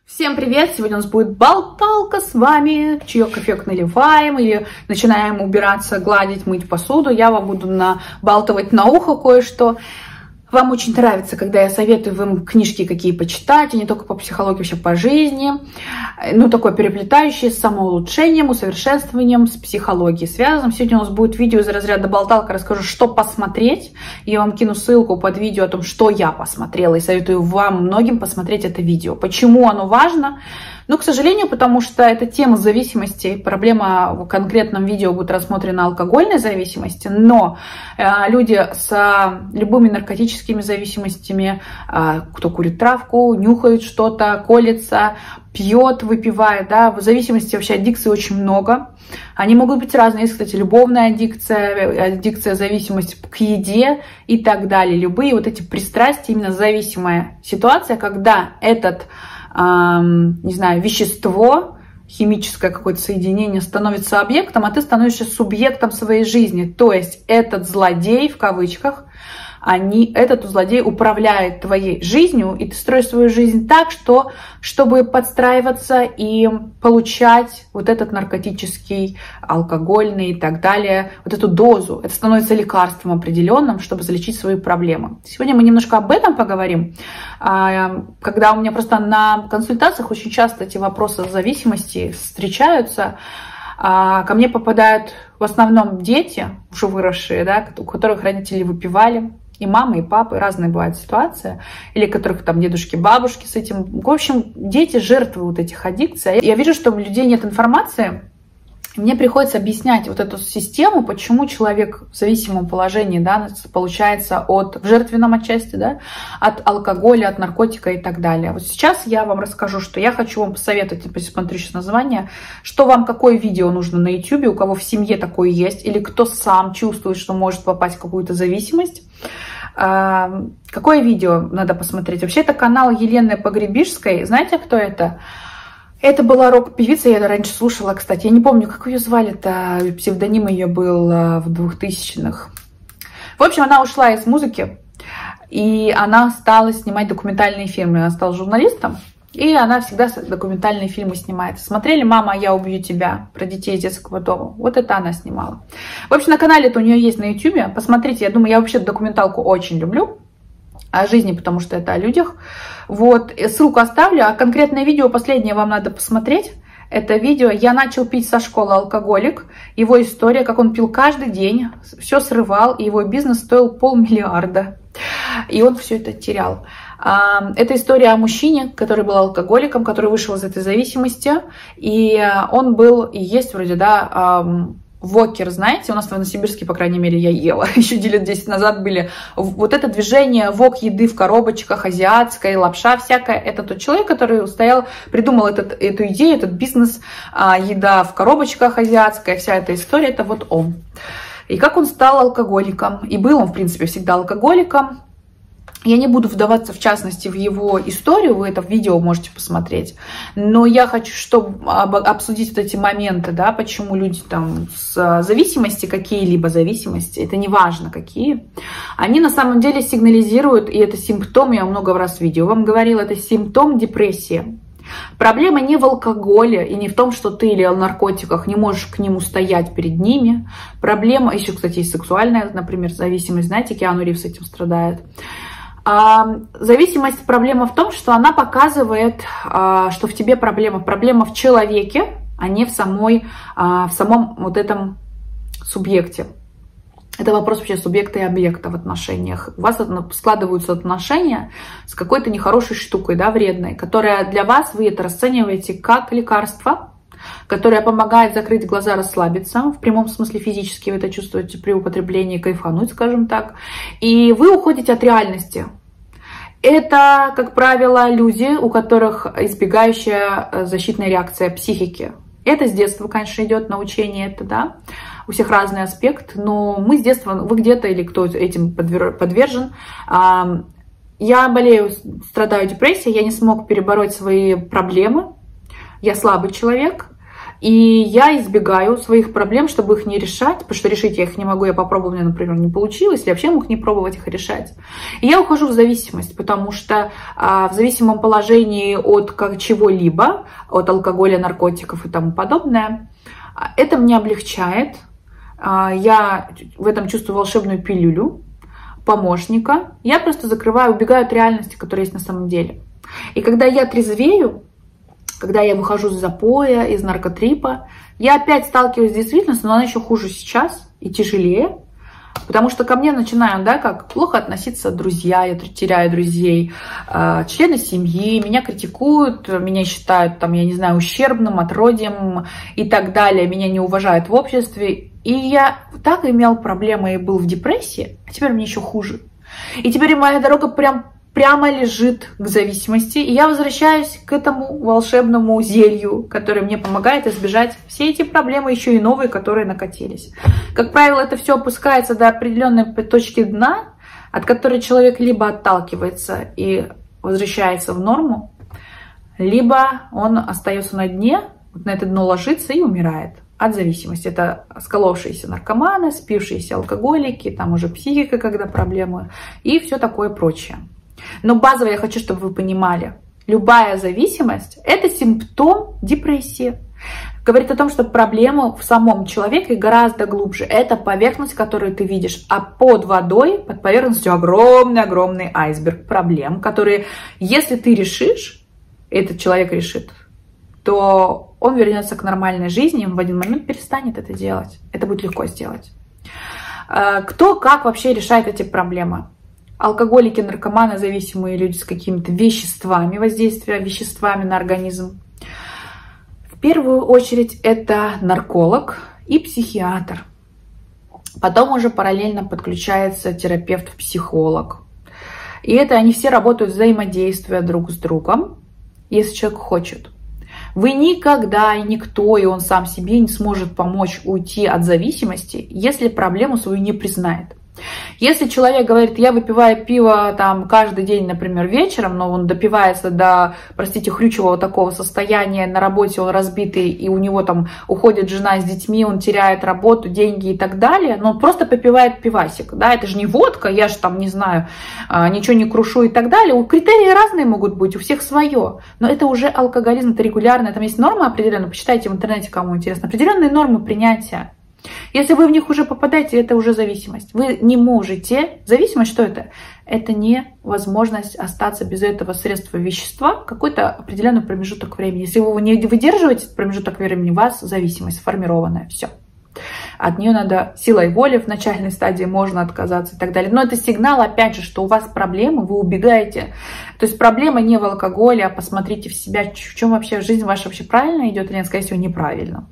Всем привет! Сегодня у нас будет болталка с вами. Чаек, кофеек наливаем или начинаем убираться, гладить, мыть посуду. Я вам буду набалтывать на ухо кое-что. Вам очень нравится, когда я советую вам книжки какие почитать, и не только по психологии, вообще по жизни. Ну, такое переплетающее с самоулучшением, усовершенствованием, с психологией связанным. Сегодня у нас будет видео из разряда болталка. Расскажу, что посмотреть. Я вам кину ссылку под видео о том, что я посмотрела. И советую вам, многим, посмотреть это видео. Почему оно важно? Ну, к сожалению, потому что это тема зависимости. Проблема в конкретном видео будет рассмотрена алкогольной зависимости, но люди с любыми наркотическими зависимостями, кто курит травку, нюхает что-то, колется, пьет, выпивает, да, в зависимости вообще аддикций очень много. Они могут быть разные. Есть, кстати, любовная аддикция, зависимость к еде и так далее. Любые вот эти пристрастия, именно зависимая ситуация, когда этот не знаю, вещество, химическое какое-то соединение становится объектом, а ты становишься субъектом своей жизни. То есть этот злодей, в кавычках, этот злодей управляет твоей жизнью, и ты строишь свою жизнь так, чтобы подстраиваться и получать вот этот наркотический, алкогольный и так далее, вот эту дозу. Это становится лекарством определенным, чтобы залечить свои проблемы. Сегодня мы немножко об этом поговорим. Когда у меня просто на консультациях очень часто эти вопросы зависимости встречаются, ко мне попадают в основном дети, уже выросшие, да, у которых родители выпивали, и мамы, и папы, разные бывают ситуации, или которых там дедушки, бабушки с этим. В общем, дети жертвы вот этих аддикций. Я вижу, что у людей нет информации, мне приходится объяснять вот эту систему, почему человек в зависимом положении, да, получается в жертвенном отчасти, да, от алкоголя, от наркотика и так далее. Вот сейчас я вам расскажу, что я хочу вам посоветовать, посмотрю сейчас название, что вам, какое видео нужно на YouTube, у кого в семье такое есть, или кто сам чувствует, что может попасть в какую-то зависимость. Какое видео надо посмотреть? Вообще, это канал Елены Погребишской. Знаете, кто это? Это была рок-певица, я раньше слушала, кстати. Я не помню, как ее звали-то, псевдоним ее был в 2000-х. В общем, она ушла из музыки, и она стала снимать документальные фильмы. Она стала журналистом, и она всегда документальные фильмы снимает. Смотрели «Мама, я убью тебя», про детей из детского дома. Вот это она снимала. В общем, на канале-то у нее есть на YouTube. Посмотрите, я думаю, я вообще документалку очень люблю. О жизни, потому что это о людях. Вот, ссылку оставлю, а конкретное видео последнее вам надо посмотреть. Это видео «Я начал пить со школы, алкоголик». Его история, как он пил каждый день, все срывал, и его бизнес стоил $500 000. И он все это терял. Это история о мужчине, который был алкоголиком, который вышел из этой зависимости. И он был, и есть вроде, да, вокер, знаете, у нас в Новосибирске, по крайней мере, я ела, еще лет 10 назад были. Вот это движение вок еды в коробочках, азиатская, лапша всякая, это тот человек, который придумал эту идею, этот бизнес, еда в коробочках азиатская, вся эта история, это вот он. И как он стал алкоголиком, и был он, в принципе, всегда алкоголиком. Я не буду вдаваться, в частности, в его историю, вы это видео можете посмотреть, но я хочу, обсудить вот эти моменты, да, почему люди там с зависимости, какие-либо зависимости, это не важно какие, они на самом деле сигнализируют, и это симптом, я много раз в видео вам говорила, это симптом депрессии. Проблема не в алкоголе и не в том, что ты или о наркотиках не можешь к нему стоять перед ними. Проблема, еще, кстати, есть сексуальная, например, зависимость, знаете, Киану Ривз этим страдает. Зависимость, проблема в том, что она показывает, что в тебе проблема. Проблема в человеке, а не в самом вот этом субъекте. Это вопрос вообще субъекта и объекта в отношениях. У вас складываются отношения с какой-то нехорошей штукой, да, вредной, которая для вас, вы это расцениваете как лекарство, которое помогает закрыть глаза, расслабиться, в прямом смысле физически вы это чувствуете при употреблении, кайфануть, скажем так, и вы уходите от реальности. Это, как правило, люди, у которых избегающая защитная реакция психики. Это с детства, конечно, идет научение, это, да, у всех разный аспект, но мы с детства, вы где-то или кто этим подвержен. Я болею, страдаю депрессией, я не смог перебороть свои проблемы, я слабый человек, И я избегаю своих проблем, чтобы их не решать, потому что решить я их не могу, я попробовала, у меня, например, не получилось, я вообще мог не пробовать их решать. И я ухожу в зависимость, потому что в зависимом положении от чего-либо, от алкоголя, наркотиков и тому подобное, это мне облегчает. Я в этом чувствую волшебную пилюлю, помощника. Я просто закрываю, убегаю от реальности, которая есть на самом деле. И когда я трезвею, когда я выхожу из запоя, из наркотрипа, я опять сталкиваюсь с действительностью, но она еще хуже сейчас и тяжелее, потому что ко мне начинают, как плохо относиться друзья, я теряю друзей, члены семьи, меня критикуют, меня считают, я не знаю, ущербным, отродьем и так далее, меня не уважают в обществе. И я так имел проблемы и был в депрессии, а теперь мне еще хуже. И теперь моя дорога прямо лежит к зависимости, и я возвращаюсь к этому волшебному зелью, которое мне помогает избежать все эти проблемы, еще и новые, которые накатились. Как правило, это все опускается до определенной точки дна, от которой человек либо отталкивается и возвращается в норму, либо он остается на дне, на это дно ложится и умирает от зависимости. Это сколовшиеся наркоманы, спившиеся алкоголики, там уже психика, когда проблемы, и все такое прочее. Но базово я хочу, чтобы вы понимали, любая зависимость – это симптом депрессии. Говорит о том, что проблема в самом человеке гораздо глубже. Это поверхность, которую ты видишь, а под водой, под поверхностью огромный-огромный айсберг проблем, которые, если ты решишь, этот человек решит, то он вернется к нормальной жизни, и он в один момент перестанет это делать. Это будет легко сделать. Кто как вообще решает эти проблемы? Алкоголики, наркоманы, зависимые люди с какими-то веществами, воздействия веществами на организм. В первую очередь это нарколог и психиатр. Потом уже параллельно подключается терапевт-психолог. И это они все работают взаимодействуя друг с другом, если человек хочет. Вы никогда и никто, и он сам себе не сможет помочь уйти от зависимости, если проблему свою не признает. Если человек говорит, я выпиваю пиво каждый день, например, вечером, но он допивается до, простите, хрючевого такого состояния, на работе он разбитый, и у него уходит жена с детьми, он теряет работу, деньги и так далее, но он просто попивает пивасик, это же не водка, я же не знаю, ничего не крушу и так далее. Критерии разные могут быть, у всех свое, но это уже алкоголизм, это регулярно, там есть нормы определенные, почитайте в интернете, кому интересно, определенные нормы принятия. Если вы в них уже попадаете, это уже зависимость. Вы не можете. Зависимость что это? Это невозможность остаться без этого средства вещества какой-то определенный промежуток времени. Если вы не выдерживаете этот промежуток времени, у вас зависимость сформированная. Все. От нее надо силой воли, в начальной стадии можно отказаться и так далее. Но это сигнал, опять же, что у вас проблемы, вы убегаете. То есть проблема не в алкоголе, а посмотрите в себя, в чем вообще жизнь ваша вообще правильно идет или нет, скорее всего, неправильно.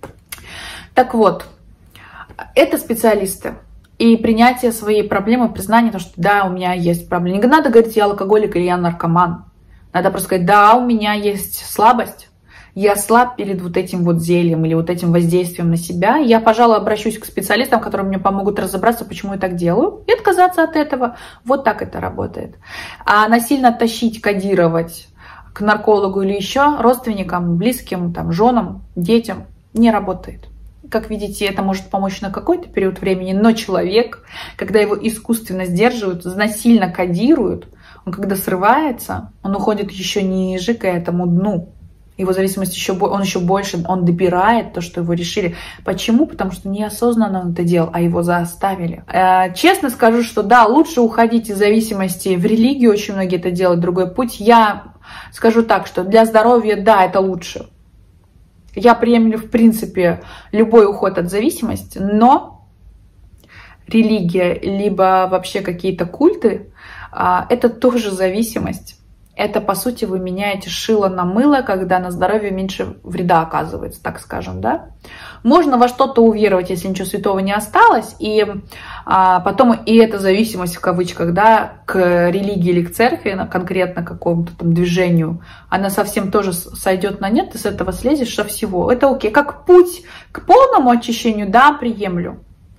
Так вот. Это специалисты. И принятие своей проблемы, признание, то, что да, у меня есть проблема. Не надо говорить, я алкоголик или я наркоман. Надо просто сказать, да, у меня есть слабость. Я слаб перед вот этим зельем или вот этим воздействием на себя. Я, пожалуй, обращусь к специалистам, которые мне помогут разобраться, почему я так делаю, и отказаться от этого. Вот так это работает. А насильно тащить, кодировать к наркологу или еще родственникам, близким, женам, детям не работает. Как видите, это может помочь на какой-то период времени, но человек, когда его искусственно сдерживают, насильно кодируют, он когда срывается, он уходит еще ниже к этому дну. Его зависимость он еще больше, он добирает то, что его решили. Почему? Потому что неосознанно он это делал, а его заставили. Честно скажу, что да, лучше уходить из зависимости в религию, очень многие это делают, другой путь. Я скажу так, что для здоровья, да, это лучше. Я приемлю, в принципе, любой уход от зависимости, но религия, либо вообще какие-то культы, это тоже зависимость. Это, по сути, вы меняете шило на мыло, когда на здоровье меньше вреда оказывается, так скажем, да. Можно во что-то уверовать, если ничего святого не осталось, и потом и эта зависимость, в кавычках, да, к религии или к церкви, конкретно к какому-то движению, она совсем тоже сойдет на нет, ты с этого слезешь со всего. Это окей. Как путь к полному очищению, да, приемлю.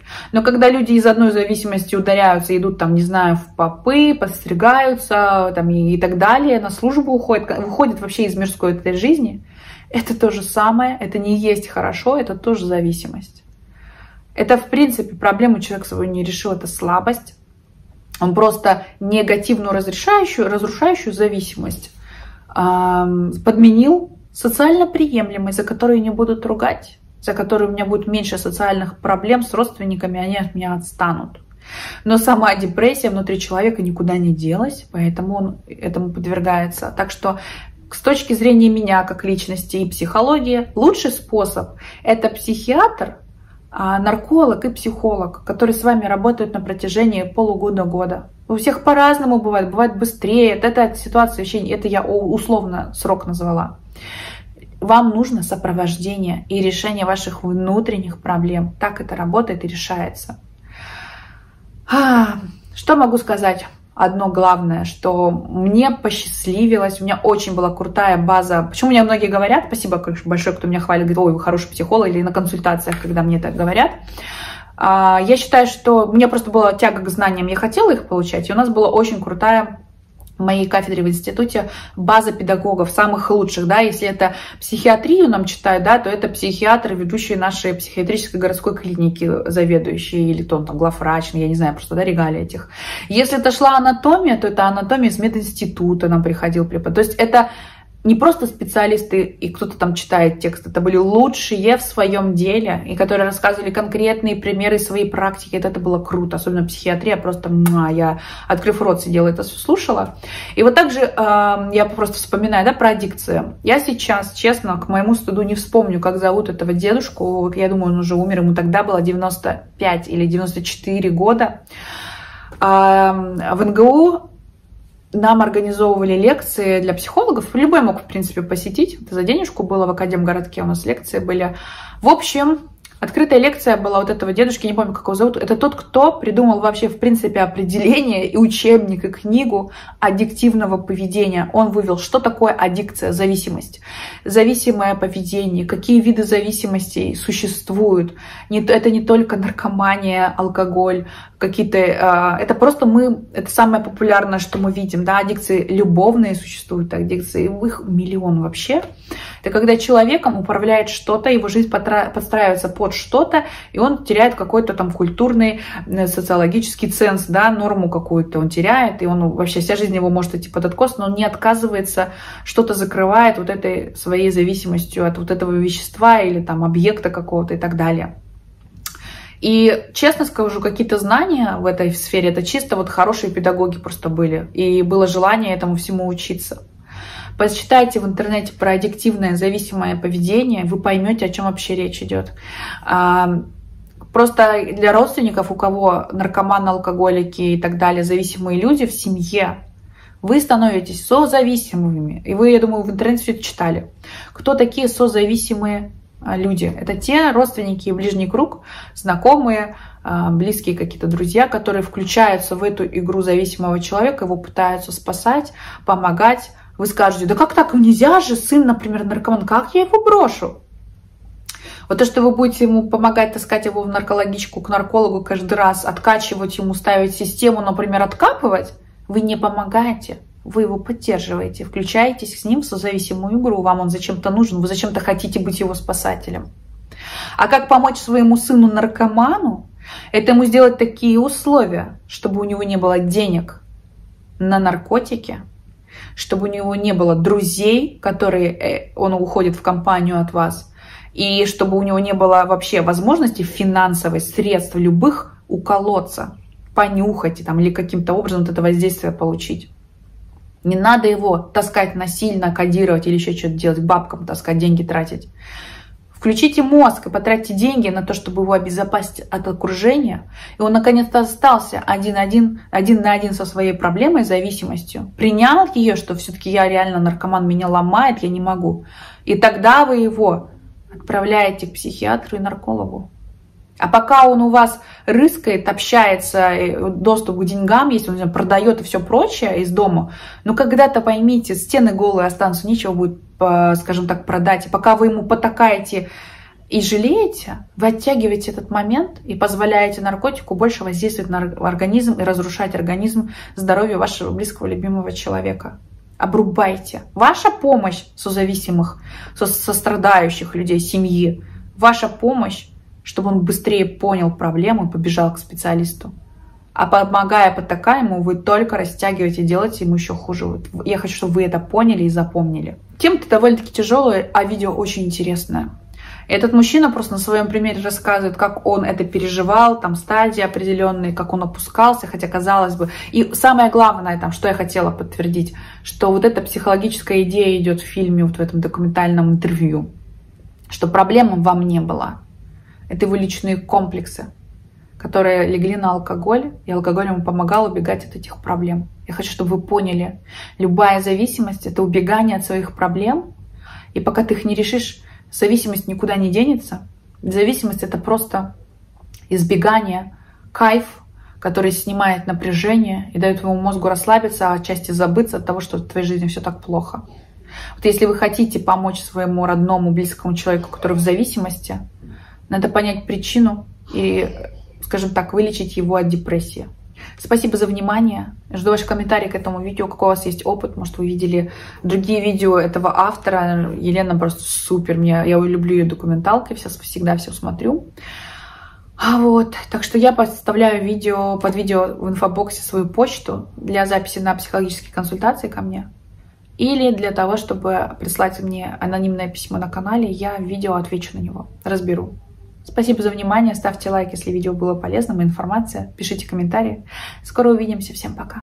Но когда люди из одной зависимости ударяются, идут там, не знаю, в попы, подстригаются там, и так далее, на службу выходят вообще из мирской этой жизни, это то же самое, это не есть хорошо, это тоже зависимость. Это, в принципе, проблему человек свою не решил, это слабость. Он просто негативную разрушающую зависимость подменил социально приемлемой, за которую не будут ругать, за которую у меня будет меньше социальных проблем с родственниками, они от меня отстанут. Но сама депрессия внутри человека никуда не делась, поэтому он этому подвергается. Так что с точки зрения меня как личности и психологии, лучший способ – это психиатр, нарколог и психолог, которые с вами работают на протяжении полугода-года. У всех по-разному бывает, бывает быстрее. Эта ситуация вообще, это я условно срок назвала. Вам нужно сопровождение и решение ваших внутренних проблем. Так это работает и решается. Что могу сказать? Одно главное, что мне посчастливилось, у меня очень была крутая база. Почему мне многие говорят, спасибо большое, кто меня хвалит, говорит, ой, вы хороший психолог, или на консультациях, когда мне так говорят. Я считаю, что у меня просто была тяга к знаниям, я хотела их получать, и у нас была очень крутая в моей кафедре в институте база педагогов, самых лучших, да, если это психиатрию нам читают, да, то это психиатры, ведущие нашей психиатрической городской клиники, заведующие, или то он там главврач, я не знаю, просто, да, регалии этих. Если это шла анатомия, то это анатомия из мединститута нам приходил препод. То есть это не просто специалисты и кто-то там читает текст, это были лучшие в своем деле, и которые рассказывали конкретные примеры своей практики. Это было круто, особенно психиатрия, просто я, открыв рот, сидела это слушала. И вот также я просто вспоминаю, да, про аддикцию. Я сейчас, честно, к моему стыду не вспомню, как зовут этого дедушку. Я думаю, он уже умер, ему тогда было 95 или 94 года. В НГУ нам организовывали лекции для психологов. Любой мог, в принципе, посетить. Это за денежку было в Академгородке. У нас лекции были. В общем, открытая лекция была вот этого дедушки, не помню, как его зовут. Это тот, кто придумал вообще, в принципе, определение и учебник, и книгу аддиктивного поведения. Он вывел, что такое аддикция, зависимость. Зависимое поведение, какие виды зависимостей существуют. Это не только наркомания, алкоголь, какие-то, это просто это самое популярное, что мы видим, да, аддикции любовные существуют, аддикции, их миллион вообще. Это когда человеком управляет что-то, его жизнь подстраивается под что-то, и он теряет какой-то там культурный, социологический ценз, да, норму какую-то он теряет, и он вообще вся жизнь его может идти под откос, но он не отказывается, что-то закрывает вот этой своей зависимостью от вот этого вещества или там объекта какого-то и так далее. И, честно скажу, какие-то знания в этой сфере, это чисто вот хорошие педагоги просто были. И было желание этому всему учиться. Почитайте в интернете про аддиктивное зависимое поведение, вы поймете, о чем вообще речь идет. Просто для родственников, у кого наркоманы, алкоголики и так далее, зависимые люди в семье, вы становитесь созависимыми. И вы, я думаю, в интернете все это читали. Кто такие созависимые люди? Это те родственники и ближний круг, знакомые, близкие какие-то друзья, которые включаются в эту игру зависимого человека, его пытаются спасать, помогать. Вы скажете, да как так, нельзя же, сын, например, наркоман, как я его брошу? Вот то, что вы будете ему помогать таскать его в наркологичку, к наркологу каждый раз, откачивать ему, ставить систему, например, откапывать, вы не помогаете. Вы его поддерживаете, включаетесь с ним в созависимую игру, вам он зачем-то нужен, вы зачем-то хотите быть его спасателем. А как помочь своему сыну-наркоману? Это ему сделать такие условия, чтобы у него не было денег на наркотики, чтобы у него не было друзей, которые он уходит в компанию от вас, и чтобы у него не было вообще возможности финансовой, средств любых уколоться, понюхать там, или каким-то образом это воздействие получить. Не надо его таскать насильно, кодировать или еще что-то делать, бабкам таскать, деньги тратить. Включите мозг и потратьте деньги на то, чтобы его обезопасить от окружения. И он наконец-то остался один на один со своей проблемой, зависимостью. Принял ее, что все-таки я реально наркоман, меня ломает, я не могу. И тогда вы его отправляете к психиатру и наркологу. А пока он у вас рыскает, общается, доступ к деньгам есть, он продает и все прочее из дома, но когда-то поймите, стены голые останутся, нечего будет, скажем так, продать. И пока вы ему потакаете и жалеете, вы оттягиваете этот момент и позволяете наркотику больше воздействовать на организм и разрушать организм, здоровье вашего близкого, любимого человека. Обрубайте. Ваша помощь созависимых, сострадающих людей, семьи, ваша помощь, чтобы он быстрее понял проблему и побежал к специалисту. А помогая потакаемому, вы только растягиваете, делаете ему еще хуже. Я хочу, чтобы вы это поняли и запомнили. Тема-то довольно-таки тяжелая, а видео очень интересное. Этот мужчина просто на своем примере рассказывает, как он это переживал, там стадии определенные, как он опускался, хотя казалось бы. И самое главное, там, что я хотела подтвердить, что вот эта психологическая идея идет в фильме, вот в этом документальном интервью, что проблем вам не было. Это его личные комплексы, которые легли на алкоголь, и алкоголь ему помогал убегать от этих проблем. Я хочу, чтобы вы поняли, любая зависимость — это убегание от своих проблем, и пока ты их не решишь, зависимость никуда не денется. Зависимость — это просто избегание, кайф, который снимает напряжение и дает твоему мозгу расслабиться, а отчасти забыться от того, что в твоей жизни все так плохо. Вот если вы хотите помочь своему родному, близкому человеку, который в зависимости, надо понять причину и, скажем так, вылечить его от депрессии. Спасибо за внимание. Жду ваших комментариев к этому видео, какой у вас есть опыт. Может, вы видели другие видео этого автора. Елена просто супер. Я люблю ее документалки, всегда все смотрю. Так что я подставляю под видео в инфобоксе свою почту для записи на психологические консультации ко мне. Или для того, чтобы прислать мне анонимное письмо на канале, я в видео отвечу на него, разберу. Спасибо за внимание, ставьте лайк, если видео было полезным и информация, пишите комментарии. Скоро увидимся, всем пока.